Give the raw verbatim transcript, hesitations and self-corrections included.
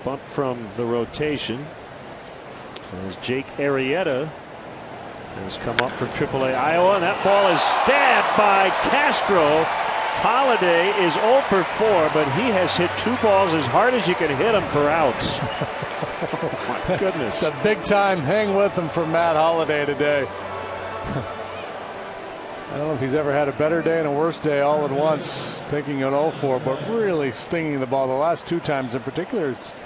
bunt from the rotation. As Jake Arrieta has come up from triple A Iowa, and that ball is stabbed by Castro. Holliday is oh for four, but he has hit two balls as hard as you can hit them for outs. Oh my goodness. It's a big time hang with him for Matt Holliday today. I don't know if he's ever had a better day and a worse day all at once, taking an oh for, but really stinging the ball. The last two times in particular, it's